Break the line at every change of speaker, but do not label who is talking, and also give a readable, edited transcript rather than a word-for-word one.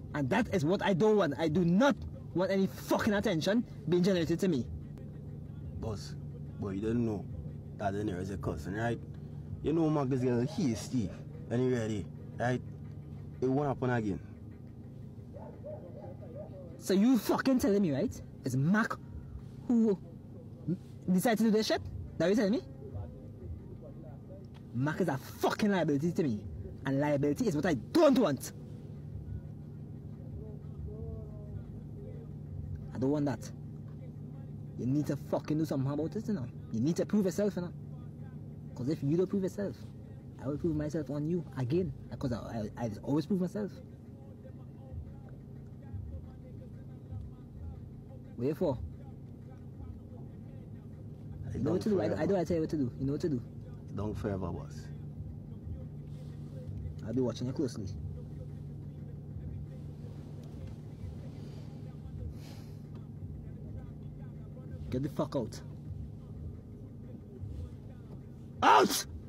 And that is what I don't want. I do not want any fucking attention being generated to me.
Boss, but you don't know that in there is a cousin, right? You know Mark is getting hasty when he ready, right? It won't happen again.
So you fucking telling me, right? It's Mac who decided to do this shit? That you telling me? Mac is a fucking liability to me. And liability is what I don't want. I don't want that. You need to fucking do something about this, you know. You need to prove yourself, you know. Because if you don't prove yourself, I will prove myself on you again. Because I always prove myself. Wait for? You know what to do. I don't tell you what to do. You know what to do.
Don't forever, boss.
I'll be watching you closely. Get the fuck out. Out!